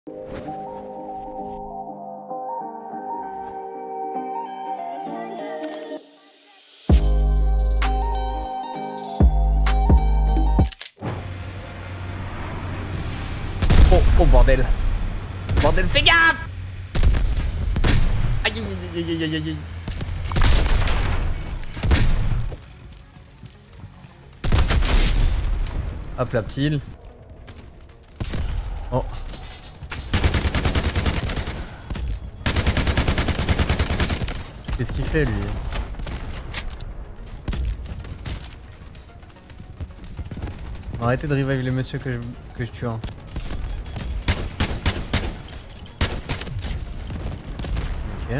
Oh bordel. Bordel, fais gaffe. Aïe aïe aïe aïe aïe aïe. Hop la petite. Oh. Qu'est-ce qu'il fait lui? Arrêtez de revive les messieurs que je tue hein. Ok.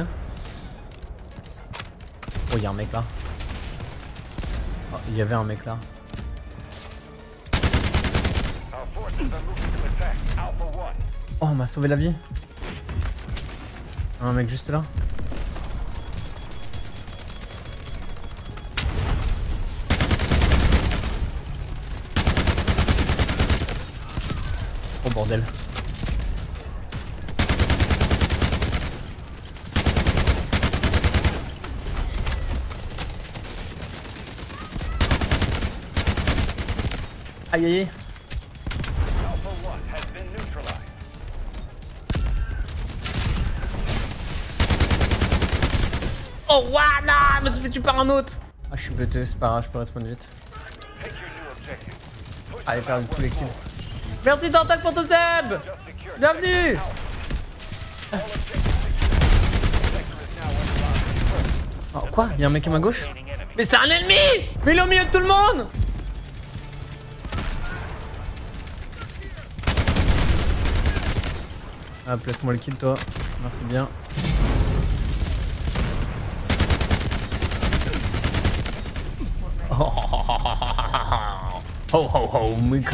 Oh y'a un mec là. Oh, il y avait un mec là. Oh on m'a sauvé la vie. Un mec juste là. Oh bordel. Aïe aïe aïe. Oh waouh non, je me suis fait tuer par un autre. Ah je suis buté, c'est pas grave, je peux respawn vite. Allez faire tous les kills. Merci Tantac pour ton sub. Bienvenue. Oh quoi? Y'a un mec à ma gauche? Mais c'est un ennemi. Mais il est au milieu de tout le monde. Ah place-moi le kill toi. Merci bien. Ho ho ho, Miko.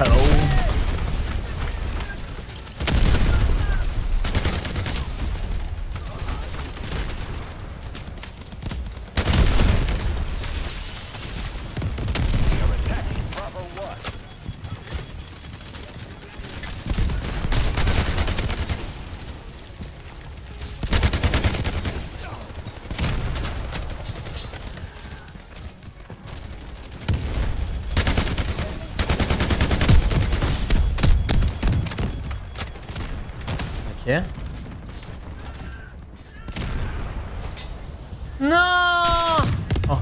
Ok. Non. Oh.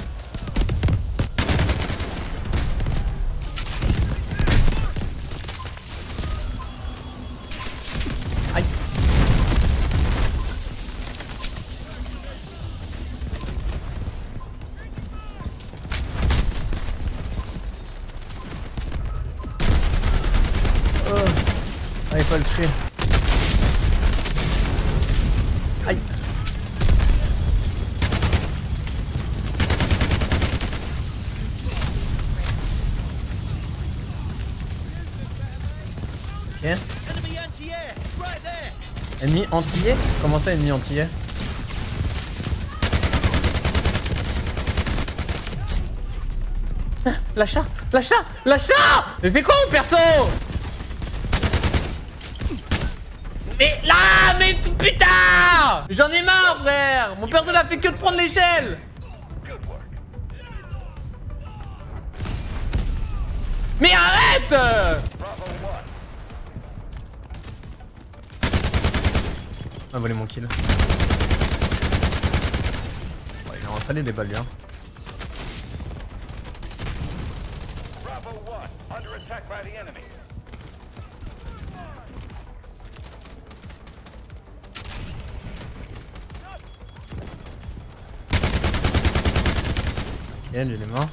Aïe. Allez pas le tuer. Aïe. Ok. Ennemi antillais? Comment ça ennemi antillais? L'achat! L'achat! L'achat! Mais fais quoi mon perso? Mais là, mais putain! J'en ai marre, frère! Mon perso n'a fait que de prendre l'échelle! Mais arrête! On a volé mon kill. Ouais, il en fallait des balles, lui, hein. Ok, lui il est mort.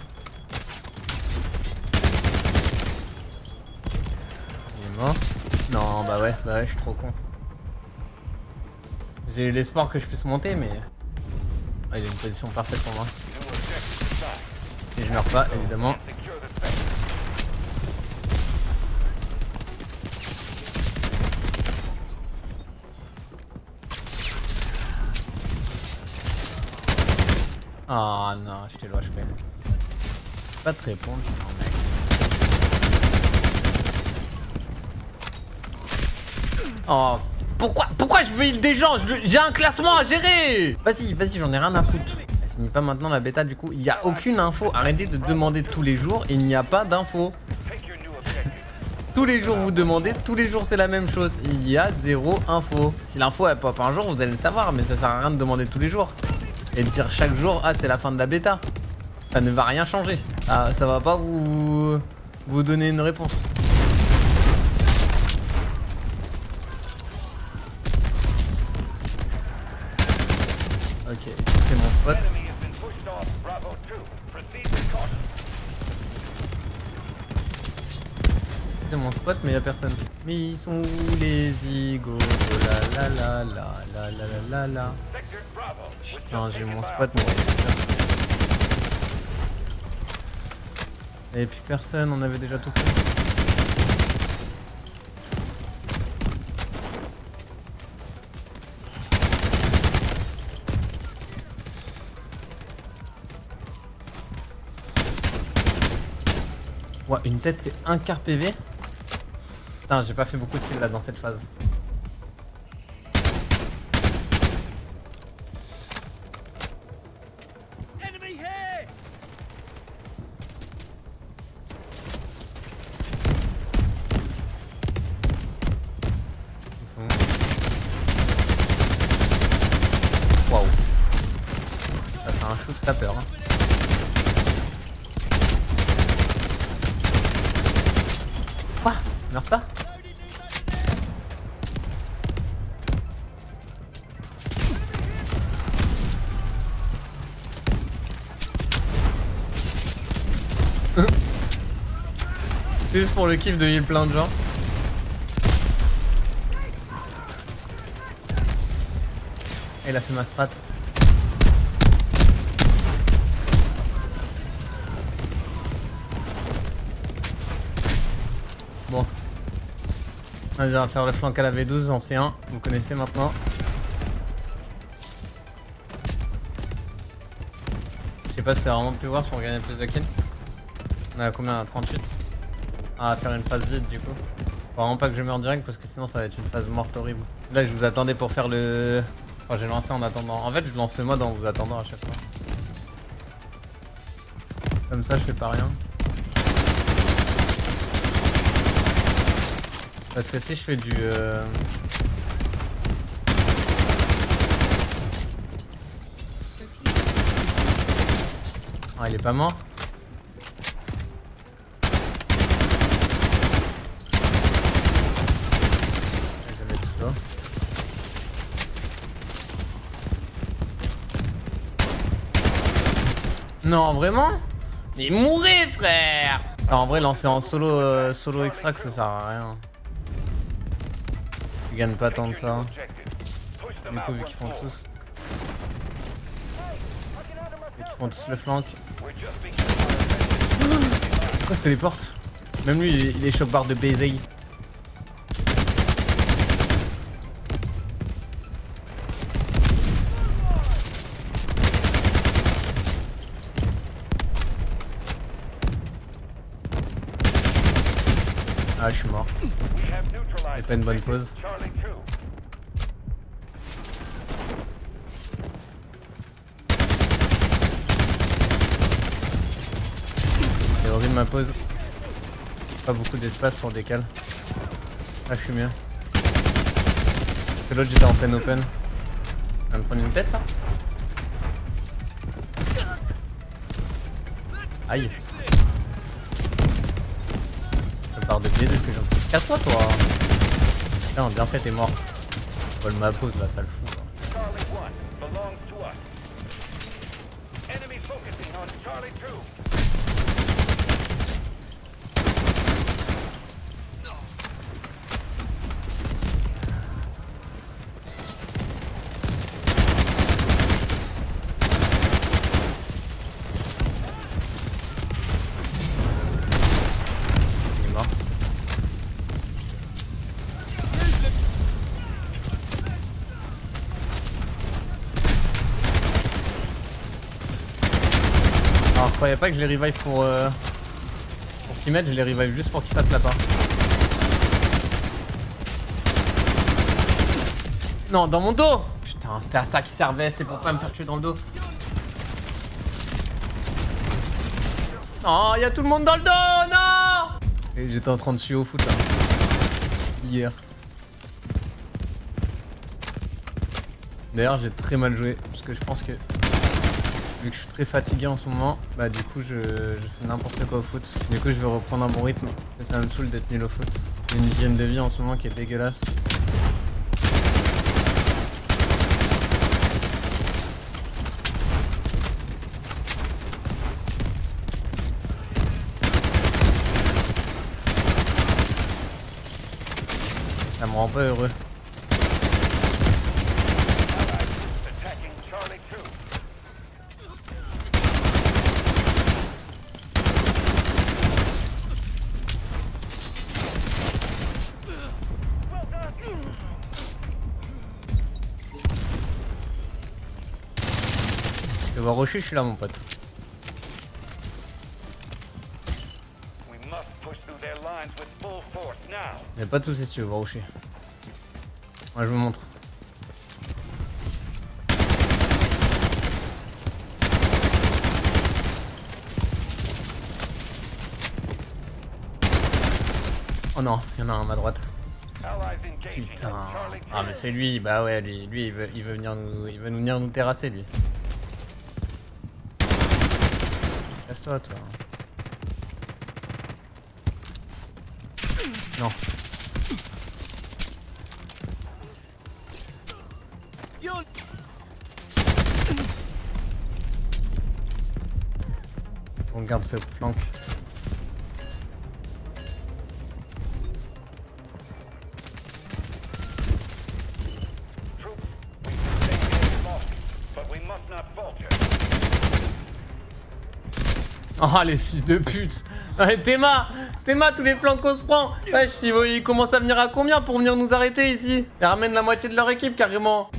Il est mort. Non, bah ouais, je suis trop con. J'ai eu l'espoir que je puisse monter, mais... Ah, il a une position parfaite pour moi. Et je meurs pas, évidemment. Ah oh, non, j'étais loin, je fais. Pas te répondre, non mec. Oh, pourquoi je veux heal des gens? J'ai un classement à gérer. Vas-y, j'en ai rien à foutre. Je finis pas maintenant la bêta du coup. Il n'y a aucune info. Arrêtez de demander tous les jours. Il n'y a pas d'info. Tous les jours vous demandez, tous les jours c'est la même chose. Il y a zéro info. Si l'info elle pop un jour, vous allez le savoir, mais ça sert à rien de demander tous les jours. Et de dire chaque jour, ah c'est la fin de la bêta. Ça ne va rien changer. Ah, ça va pas vous donner une réponse. Ok, c'est mon spot. C'est mon spot mais y'a personne. Mais ils sont où les zigots? La la la la la la la la. Putain, j'ai mon spot mais et puis personne, on avait déjà tout fait. Ouais, une tête c'est un quart PV. Putain, j'ai pas fait beaucoup de kills là dans cette phase. Waouh. Ça fait un shoot, t'as peur. Hein. Quoi? Meurs pas? C'est juste pour le kiff de heal plein de gens. Et il a fait ma strat. Bon. On va faire le flank à la V12 en C1. Vous connaissez maintenant. Je sais pas si c'est vraiment plus voir si on gagne plus de kills. On est à combien? À 38. Ah, à faire une phase vide du coup. Faut vraiment pas que je meure direct parce que sinon ça va être une phase morte horrible. Là je vous attendais pour faire le... Enfin j'ai lancé en attendant. En fait je lance ce mode en vous attendant à chaque fois. Comme ça je fais pas rien. Parce que si je fais du... Ah il est pas mort. Non, vraiment? Mais mourrez, frère! Alors, en vrai, lancer en solo, solo extract, ça sert à rien. Tu gagnes pas tant que ça. Du coup, vu qu'ils font tous. Vu qu'ils font tous le flank. Pourquoi se téléporte? Même lui, il est choc-barre de baiser. Ah, je suis mort. C'est pas une bonne pause. C'est horrible ma pause. Pas beaucoup d'espace pour décaler. Ah, je suis mieux. Parce que l'autre j'étais en plein open. On va me prendre une tête là. Aïe. De pied de ce que j'en fais. Casse-toi toi. Putain, bien fait t'es mort. Vole ma pause là, ça le fout. Alors je croyais pas que je les revive pour qu'il mette, je les revive juste pour qu'il fasse la part. Non, dans mon dos. Putain, c'était à ça qu'il servait, c'était pour pas me faire tuer dans le dos. Non, il y a tout le monde dans le dos, non. Et j'étais en train de suer au foot là. Hier. D'ailleurs, j'ai très mal joué parce que je pense que vu que je suis très fatigué en ce moment, bah du coup je fais n'importe quoi au foot. Du coup, je vais reprendre un bon rythme. Ça me saoule d'être nul au foot. J'ai une hygiène de vie en ce moment qui est dégueulasse. Ça me rend pas heureux. Je vais voir Rocher, je suis là mon pote. Y'a pas de soucis si tu veux voir Rocher. Moi je vous montre. Oh non, il y en a un à ma droite. Putain. Ah mais c'est lui, bah ouais, lui il veut venir nous terrasser lui. Casse-toi toi. Non. On garde ce flanc. Oh les fils de pute. Théma, tous les flancs qu'on se prend. Wesh, ils commencent à venir à combien pour venir nous arrêter ici? Ils ramènent la moitié de leur équipe carrément.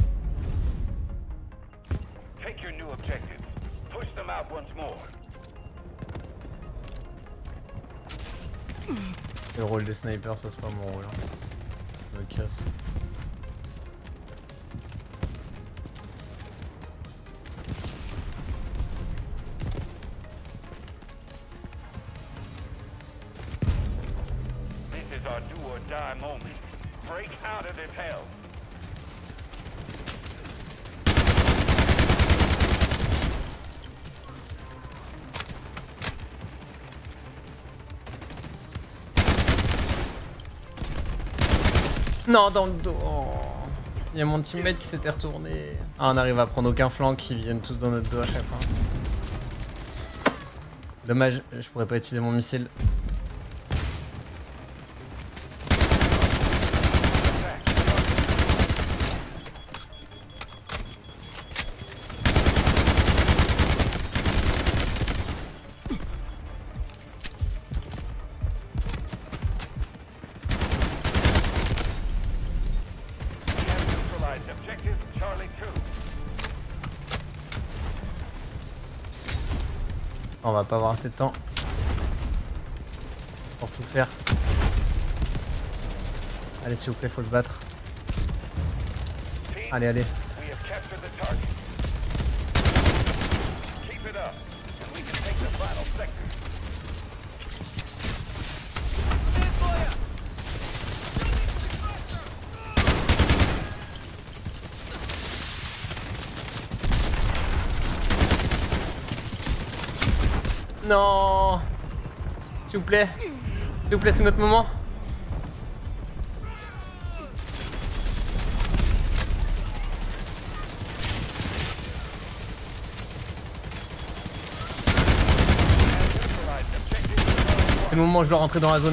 Le rôle de sniper, ça c'est pas mon rôle. Je me casse. Non, dans le dos. Oh. Il y a mon teammate qui s'était retourné. Ah, on arrive à prendre aucun flanc, ils viennent tous dans notre dos à chaque fois. Dommage, je pourrais pas utiliser mon missile. On va pas avoir assez de temps pour tout faire. Allez s'il vous plaît, faut se battre. Allez, allez. Non, s'il vous plaît, c'est notre moment. C'est le moment où je dois rentrer dans la zone.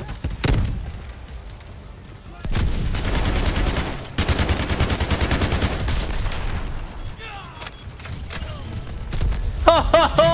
Oh oh oh!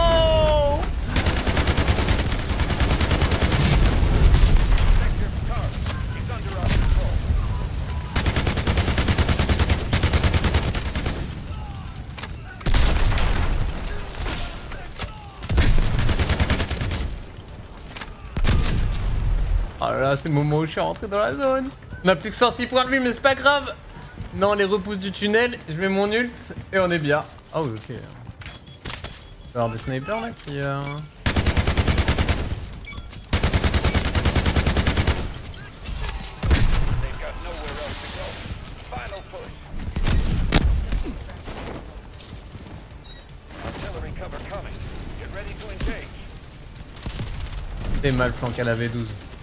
Oh là là, c'est le moment où je suis rentré dans la zone. On a plus que 106 points de vie, mais c'est pas grave. Non, les repousses du tunnel, je mets mon ult et on est bien. Ah oui, ok. Il va y avoir des snipers là qui... T'es mal flanqué à la V12.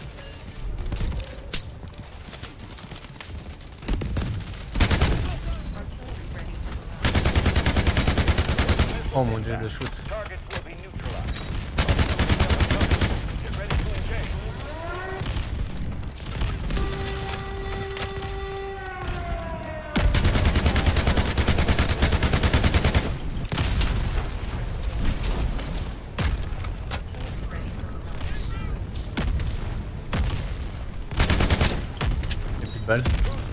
Oh mon dieu, le shoot. J'ai plus de balles.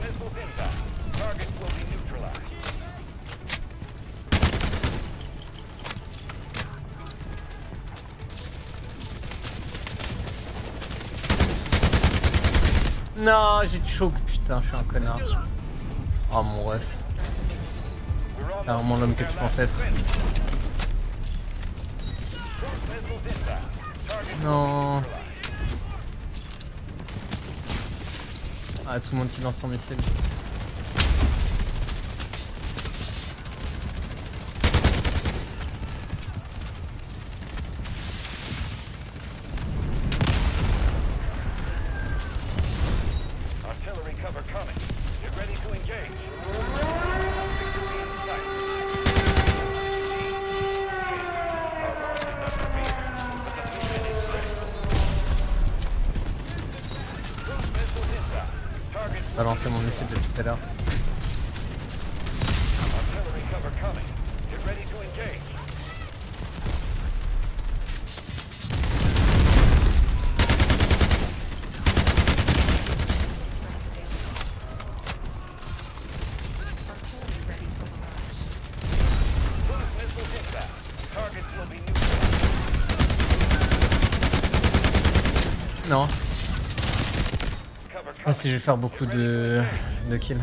Non, j'ai choke, putain, je suis un connard. Oh mon ref. C'est vraiment l'homme que tu pensais être. Non. Ah, tout le monde qui lance son missile. J'ai lancé mon missile depuis tout à l'heure. Non. Ah si je vais faire beaucoup de kills.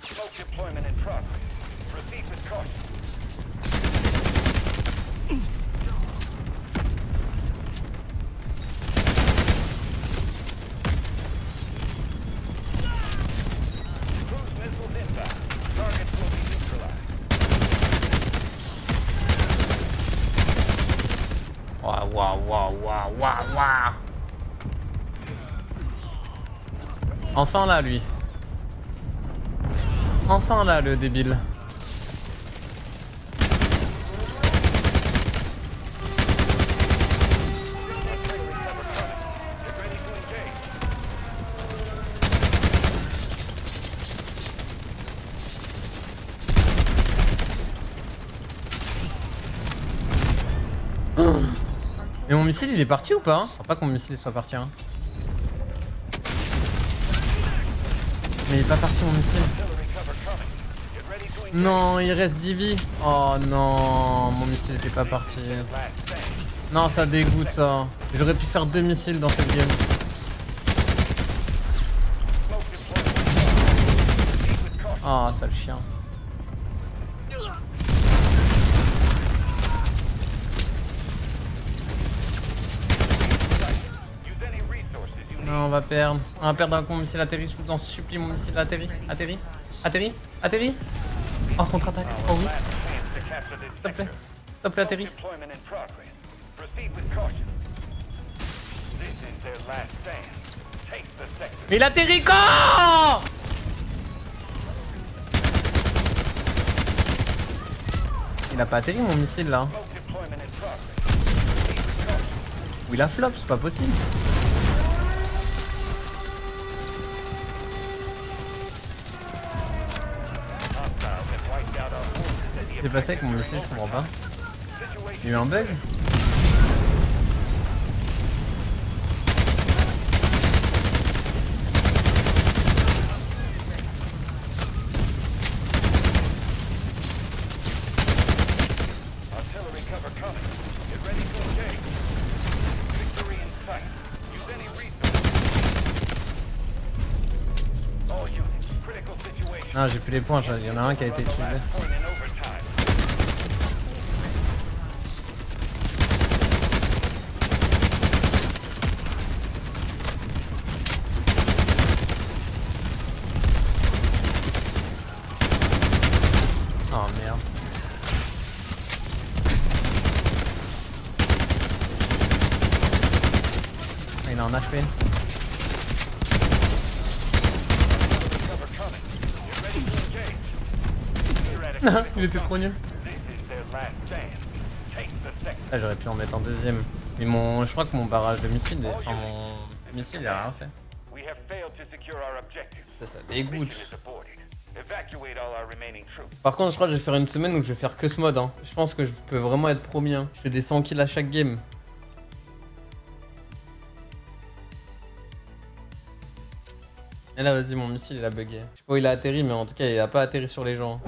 Waouh, waouh, waouh, waouh, waouh, waouh. Enfin là, lui. Enfin là, le débile. Et mon missile il est parti ou pas? Faut pas que mon missile soit parti hein. Mais il est pas parti mon missile. Non, il reste 10 vies. Oh non, mon missile était pas parti. Non, ça dégoûte ça. J'aurais pu faire 2 missiles dans cette game. Ah, sale chien. Non, on va perdre. On va perdre avec mon missile atterri. Je vous en supplie, mon missile atterri. Atterri. Atterri. Atterri. Oh, contre-attaque. Oh oui. S'il te plaît. S'il te plaît, atterri. Mais il atterrit quand? Il a pas atterri mon missile là. Ou il a flop, c'est pas possible. Qu'est-ce qui s'est passé avec mon missile, je comprends pas. Il y a eu un bug. Critical situation. Non, j'ai plus les points, il y en a un qui a été utilisé. Oh merde. Il est en HP. Il était trop nul. Ah, j'aurais pu en mettre en deuxième. Mais je crois que mon barrage de missile, enfin mon missile il a rien fait. Ça dégoûte. Par contre je crois que je vais faire une semaine où je vais faire que ce mode hein. Je pense que je peux vraiment être premier hein. Je fais des 100 kills à chaque game. Et là vas-y mon missile il a bugué. Je sais pas où il a atterri mais en tout cas il a pas atterri sur les gens.